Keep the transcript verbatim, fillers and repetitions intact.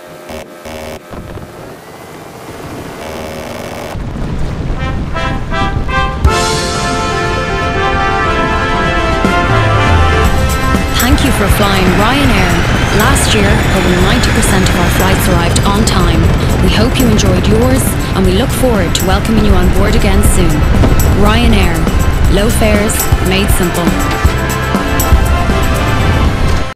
Thank you for flying Ryanair. Last year, over ninety percent of our flights arrived on time. We hope you enjoyed yours, and we look forward to welcoming you on board again soon. Ryanair. Low fares, made simple.